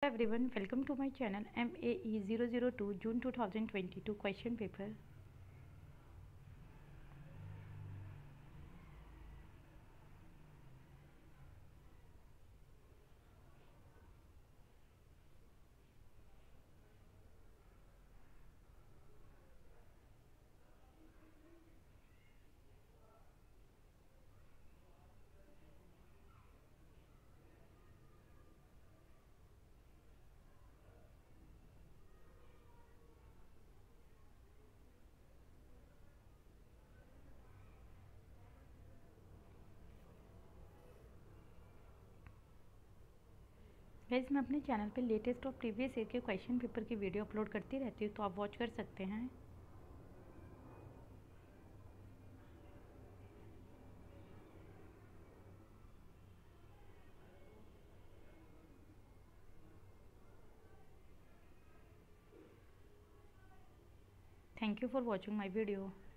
Everyone, welcome to my channel MAE 002 June 2022 question paper. Guys, मैं अपने channel पे latest और प्रीवियस ईयर के क्वेश्चन पेपर की वीडियो अपलोड करती रहती हूँ, तो आप वॉच कर सकते हैं। Thank you for watching my video.